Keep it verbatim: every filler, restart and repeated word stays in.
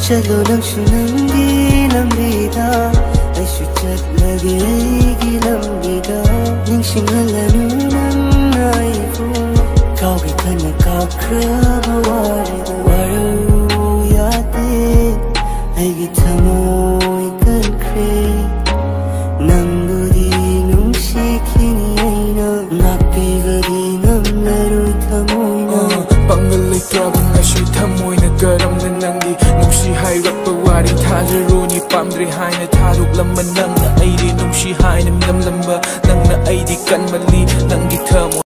चलो नक्शु नंगी लंबीदा ऐशु चलगे ऐगी लंबीदा निंशिंगलनु नंगाइफु काउगे कन्ना काख्रबा वारेदा वारो यादे ऐगी थमोय कनख्रे नंबुदी नुंशिखिनी ऐना नाक्केगदी नमलरोय थमोयना Pangal itrabang ashi thamoyna karamna nangi nungsi hairappa wari thajaruni pamdre haina tharuk lamma nangna aidi nungsi haina namlamba nangna aidi kanmali nangi thamo